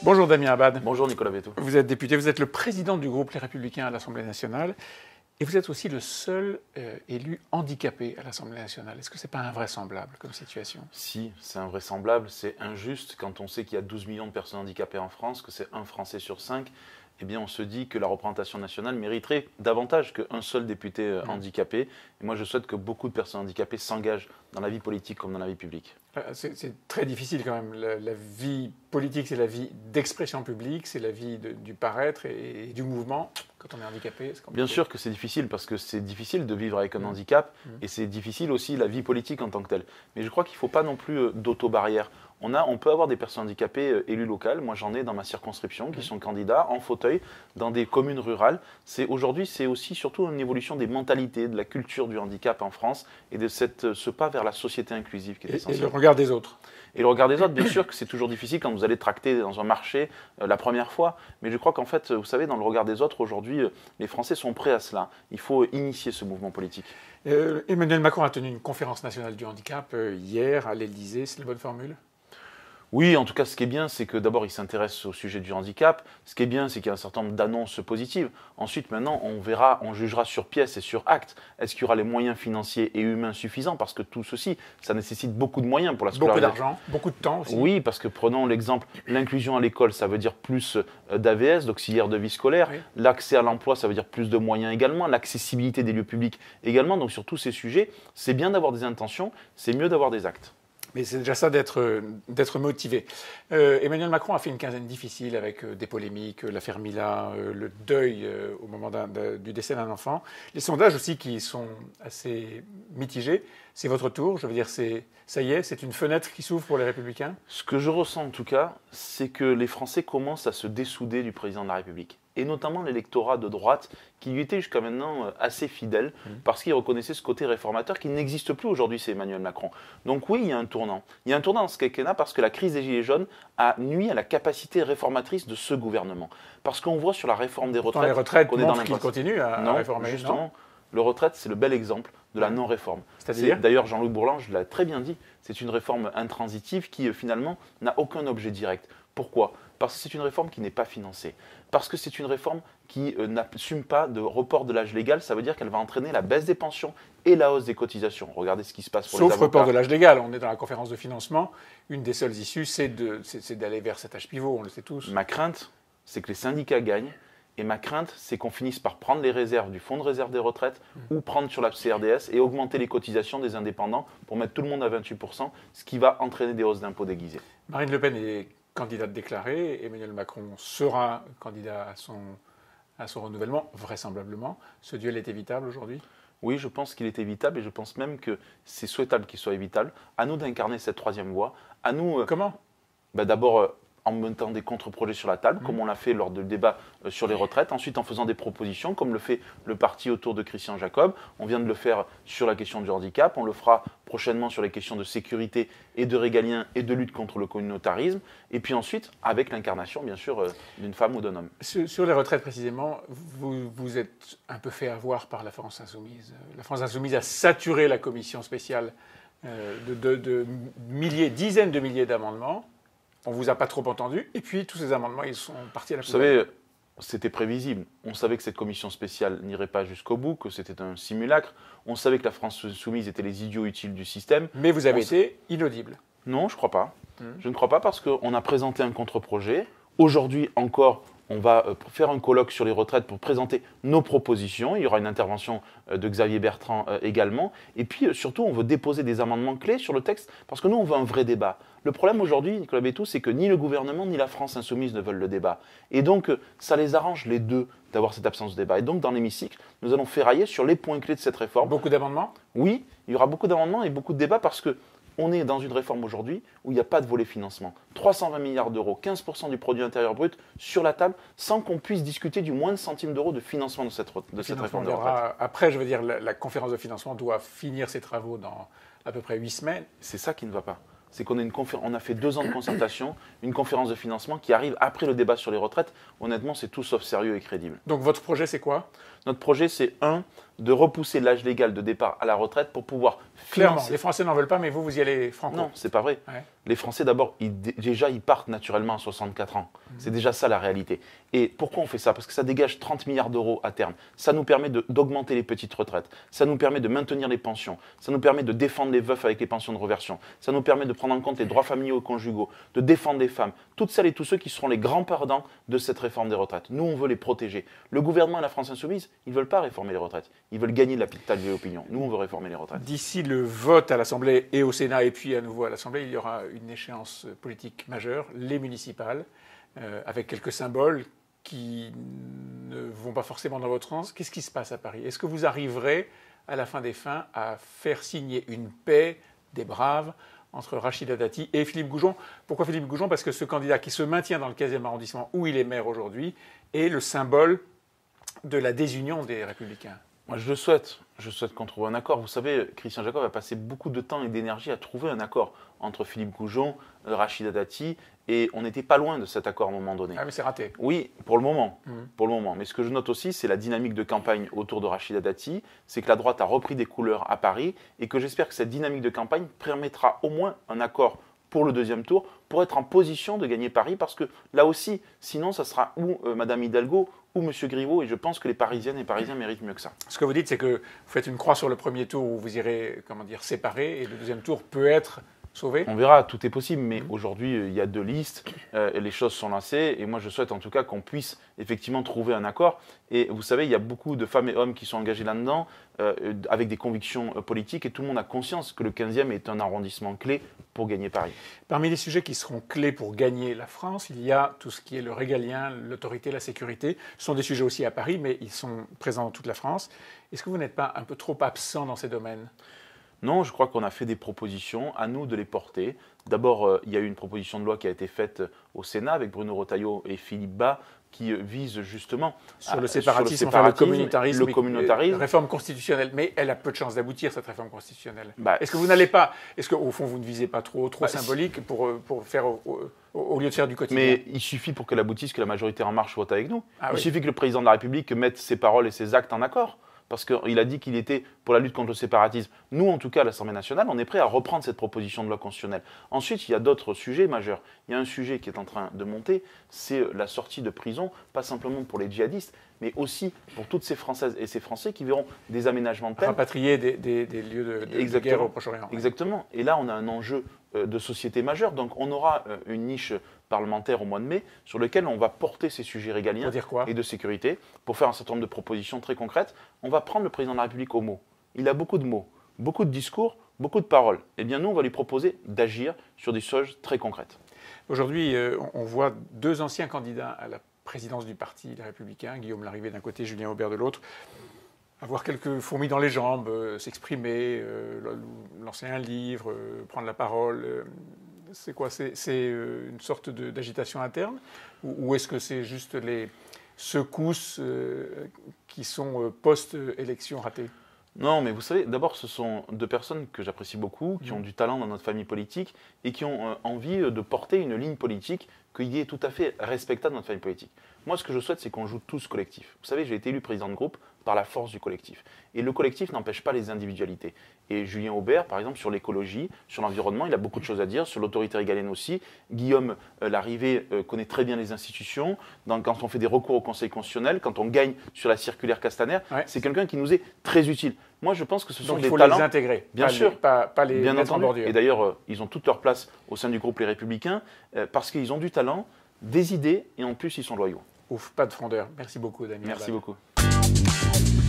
Bonjour Damien Abad. Bonjour Nicolas Véto. Vous êtes député, vous êtes le président du groupe Les Républicains à l'Assemblée nationale et vous êtes aussi le seul élu handicapé à l'Assemblée nationale. Est-ce que ce n'est pas invraisemblable comme situation? Si, c'est invraisemblable, c'est injuste quand on sait qu'il y a 12 millions de personnes handicapées en France, que c'est un Français sur 5. Eh bien, on se dit que la représentation nationale mériterait davantage qu'un seul député handicapé. Et moi, je souhaite que beaucoup de personnes handicapées s'engagent dans la vie politique comme dans la vie publique. C'est très difficile quand même. La vie politique, c'est la vie d'expression publique, c'est la vie du paraître et du mouvement. Quand on est handicapé, c'est compliqué. Bien sûr que c'est difficile parce que c'est difficile de vivre avec un handicap et c'est difficile aussi la vie politique en tant que telle. Mais je crois qu'il ne faut pas non plus d'auto-barrière. On peut avoir des personnes handicapées élus locales. Moi, j'en ai dans ma circonscription qui sont candidats en fauteuil dans des communes rurales. Aujourd'hui, c'est aussi surtout une évolution des mentalités, de la culture du handicap en France et de ce pas vers la société inclusive qui est essentiel. Et le regard des autres. Et le regard des autres, bien sûr que c'est toujours difficile quand vous allez tracter dans un marché la première fois. Mais je crois qu'en fait, vous savez, dans le regard des autres, aujourd'hui, les Français sont prêts à cela. Il faut initier ce mouvement politique. Emmanuel Macron a tenu une conférence nationale du handicap hier à l'Élysée. C'est la bonne formule ? Oui, en tout cas, ce qui est bien, c'est que d'abord, il s'intéresse au sujet du handicap. Ce qui est bien, c'est qu'il y a un certain nombre d'annonces positives. Ensuite, maintenant, on verra, on jugera sur pièce et sur acte. Est-ce qu'il y aura les moyens financiers et humains suffisants? Parce que tout ceci, ça nécite beaucoup de moyens pour la scolarisation. Beaucoup d'argent, beaucoup de temps aussi. Oui, parce que prenons l'exemple, l'inclusion à l'école, ça veut dire plus d'AVS, d'auxiliaires de vie scolaire. Oui. L'accès à l'emploi, ça veut dire plus de moyens également. L'accessibilité des lieux publics également. Donc, sur tous ces sujets, c'est bien d'avoir des intentions, c'est mieux d'avoir des actes. Mais c'est déjà ça d'être motivé. Emmanuel Macron a fait une quinzaine difficile avec des polémiques, l'affaire Mila, le deuil au moment du décès d'un enfant. Les sondages aussi qui sont assez mitigés. C'est votre tour, je veux dire, ça y est, c'est une fenêtre qui s'ouvre pour les Républicains? Ce que je ressens en tout cas, c'est que les Français commencent à se dessouder du président de la République. Et notamment l'électorat de droite, qui lui était jusqu'à maintenant assez fidèle, parce qu'il reconnaissait ce côté réformateur qui n'existe plus aujourd'hui, c'est Emmanuel Macron. Donc oui, il y a un tournant. Il y a un tournant dans ce quinquennat parce que la crise des Gilets jaunes a nui à la capacité réformatrice de ce gouvernement. Parce qu'on voit sur la réforme des retraites... Les retraites montrent qu'il continue à réformer. Justement, non, le retraite, c'est le bel exemple de la non-réforme. C'est-à-dire ? D'ailleurs, Jean-Luc Bourlange l'a très bien dit, c'est une réforme intransitive qui, finalement, n'a aucun objet direct. Pourquoi ? Parce que c'est une réforme qui n'est pas financée. Parce que c'est une réforme qui n'assume pas de report de l'âge légal. Ça veut dire qu'elle va entraîner la baisse des pensions et la hausse des cotisations. Regardez ce qui se passe pour les avocats. Sauf report de l'âge légal. On est dans la conférence de financement. Une des seules issues, c'est d'aller vers cet âge pivot. On le sait tous. Ma crainte, c'est que les syndicats gagnent. Et ma crainte, c'est qu'on finisse par prendre les réserves du fonds de réserve des retraites ou prendre sur la CRDS et augmenter les cotisations des indépendants pour mettre tout le monde à 28%, ce qui va entraîner des hausses d'impôts déguisées. Marine Le Pen est candidate déclarée. Emmanuel Macron sera candidat à son renouvellement, vraisemblablement. Ce duel est évitable aujourd'hui ? Oui, je pense qu'il est évitable et je pense même que c'est souhaitable qu'il soit évitable. À nous d'incarner cette troisième voie. À nous. Comment ? D'abord, en mettant des contre-projets sur la table, comme on l'a fait lors du débat sur les retraites. Ensuite, en faisant des propositions, comme le fait le parti autour de Christian Jacob. On vient de le faire sur la question du handicap. On le fera prochainement sur les questions de sécurité et de régalien et de lutte contre le communautarisme. Et puis ensuite, avec l'incarnation, bien sûr, d'une femme ou d'un homme. Sur les retraites, précisément, vous êtes un peu fait avoir par la France Insoumise. La France Insoumise a saturé la commission spéciale de dizaines de milliers d'amendements. On ne vous a pas trop entendu. Et puis, tous ces amendements, ils sont partis à la poubelle. Vous savez, c'était prévisible. On savait que cette commission spéciale n'irait pas jusqu'au bout, que c'était un simulacre. On savait que la France soumise était les idiots utiles du système. Mais vous avez été inaudible. Non, je ne crois pas. Je ne crois pas parce qu'on a présenté un contre-projet. Aujourd'hui encore, on va faire un colloque sur les retraites pour présenter nos propositions. Il y aura une intervention de Xavier Bertrand également. Et puis surtout, on veut déposer des amendements clés sur le texte parce que nous, on veut un vrai débat. Le problème aujourd'hui, Nicolas Bétou, c'est que ni le gouvernement ni la France Insoumise ne veulent le débat. Et donc, ça les arrange les deux d'avoir cette absence de débat. Et donc, dans l'hémicycle, nous allons ferrailler sur les points clés de cette réforme. Beaucoup d'amendements ? Oui, il y aura beaucoup d'amendements et beaucoup de débats parce que on est dans une réforme aujourd'hui où il n'y a pas de volet financement. 320 milliards d'euros, 15% du produit intérieur brut sur la table, sans qu'on puisse discuter du moindre centime d'euro de financement de cette réforme de retraite. Après, je veux dire, la conférence de financement doit finir ses travaux dans à peu près 8 semaines. C'est ça qui ne va pas. C'est qu'on on a fait 2 ans de concertation, une conférence de financement qui arrive après le débat sur les retraites. Honnêtement, c'est tout sauf sérieux et crédible. Donc votre projet, c'est quoi ? Notre projet, c'est de repousser l'âge légal de départ à la retraite pour pouvoir Clairement, financer. les Français n'en veulent pas, mais vous y allez franco. Non, c'est pas vrai. Ouais. Les Français, d'abord, déjà, ils partent naturellement à 64 ans. C'est déjà ça la réalité. Et pourquoi on fait ça? Parce que ça dégage 30 milliards d'euros à terme. Ça nous permet d'augmenter les petites retraites. Ça nous permet de maintenir les pensions. Ça nous permet de défendre les veufs avec les pensions de reversion. Ça nous permet de prendre en compte les droits familiaux et conjugaux, de défendre les femmes. Toutes celles et tous ceux qui seront les grands perdants de cette réforme des retraites. Nous, on veut les protéger. Le gouvernement et la France Insoumise, ils ne veulent pas réformer les retraites. Ils veulent gagner de la petite de l'opinion. Nous, on veut réformer les retraites. D'ici le vote à l'Assemblée et au Sénat, et puis à nouveau à l'Assemblée, il y aura une échéance politique majeure, les municipales, avec quelques symboles qui ne vont pas forcément dans votre sens. Qu'est-ce qui se passe à Paris? Est-ce que vous arriverez, à la fin des fins, à faire signer une paix des braves entre Rachida Dati et Philippe Goujon? Pourquoi Philippe Goujon? Parce que ce candidat qui se maintient dans le 15e arrondissement, où il est maire aujourd'hui, est le symbole de la désunion des Républicains. Moi, je le souhaite. Je souhaite qu'on trouve un accord. Vous savez, Christian Jacob a passé beaucoup de temps et d'énergie à trouver un accord entre Philippe Goujon, Rachida Dati, et on n'était pas loin de cet accord à un moment donné. Ah, mais c'est raté. Oui, pour le moment. Pour le moment. Mais ce que je note aussi, c'est la dynamique de campagne autour de Rachida Dati. C'est que la droite a repris des couleurs à Paris et que j'espère que cette dynamique de campagne permettra au moins un accord pour le deuxième tour, pour être en position de gagner Paris, parce que là aussi, sinon, ça sera ou Madame Hidalgo ou Monsieur Griveaux, et je pense que les Parisiennes et Parisiens méritent mieux que ça. Ce que vous dites, c'est que vous faites une croix sur le premier tour où vous irez, séparer, et le deuxième tour peut être sauvé. On verra, tout est possible, mais aujourd'hui, il y a 2 listes, et les choses sont lancées, et moi, je souhaite en tout cas qu'on puisse effectivement trouver un accord. Et vous savez, il y a beaucoup de femmes et hommes qui sont engagés là-dedans, avec des convictions politiques, et tout le monde a conscience que le 15e est un arrondissement clé pour gagner Paris. Parmi les sujets qui seront clés pour gagner la France, il y a tout ce qui est le régalien, l'autorité, la sécurité. Ce sont des sujets aussi à Paris, mais ils sont présents dans toute la France. Est-ce que vous n'êtes pas un peu trop absent dans ces domaines ? Non, je crois qu'on a fait des propositions, à nous de les porter. D'abord, il y a eu une proposition de loi qui a été faite au Sénat avec Bruno Retailleau et Philippe Bas, qui vise justement sur le séparatisme, enfin, le communautarisme, réforme constitutionnelle. Mais elle a peu de chances d'aboutir, cette réforme constitutionnelle. Est-ce que vous n'allez pas, est-ce qu'au fond vous ne visez pas trop symbolique pour faire au lieu de faire du quotidien? Mais il suffit pour qu'elle aboutisse que la majorité En Marche vote avec nous. Il suffit que le président de la République mette ses paroles et ses actes en accord. Parce qu'il a dit qu'il était pour la lutte contre le séparatisme. Nous, en tout cas, à l'Assemblée nationale, on est prêt à reprendre cette proposition de loi constitutionnelle. Ensuite, il y a d'autres sujets majeurs. Il y a un sujet qui est en train de monter, c'est la sortie de prison, pas simplement pour les djihadistes, mais aussi pour toutes ces Françaises et ces Français qui verront des aménagements de peine. Rapatrier des lieux de guerre au Proche-Orient. Exactement. Et là, on a un enjeu de société majeur. Donc, on aura une niche parlementaire au mois de mai sur lequel on va porter ces sujets régaliens et de sécurité pour faire un certain nombre de propositions très concrètes. On va prendre le président de la République au mot. Il a beaucoup de mots, beaucoup de discours, beaucoup de paroles. Eh bien, nous, on va lui proposer d'agir sur des choses très concrètes. Aujourd'hui, on voit 2 anciens candidats à la présidence du parti Les Républicains, Guillaume Larrivé d'un côté, Julien Aubert de l'autre, avoir quelques fourmis dans les jambes, s'exprimer, lancer un livre, prendre la parole. C'est quoi? C'est une sorte d'agitation interne? Ou est-ce que c'est juste les secousses qui sont post-élection ratées? Non, mais vous savez, d'abord, ce sont 2 personnes que j'apprécie beaucoup, qui ont du talent dans notre famille politique et qui ont envie de porter une ligne politique qui est tout à fait respectable dans notre famille politique. Moi, ce que je souhaite, c'est qu'on joue tous collectif. Vous savez, j'ai été élu président de groupe par la force du collectif. Et le collectif n'empêche pas les individualités. Et Julien Aubert, par exemple, sur l'écologie, sur l'environnement, il a beaucoup de choses à dire, sur l'autorité régalienne aussi. Guillaume Larrivé connaît très bien les institutions. Quand on fait des recours au Conseil constitutionnel, quand on gagne sur la circulaire Castaner, c'est quelqu'un qui nous est très utile. Moi, je pense que ce sont des talents. Donc il faut les intégrer, bien sûr, pas les mettre en bordure. Et d'ailleurs, ils ont toute leur place au sein du groupe Les Républicains parce qu'ils ont du talent, des idées et en plus, ils sont loyaux. Ouf, pas de frondeur. Merci beaucoup, Damien. Merci beaucoup.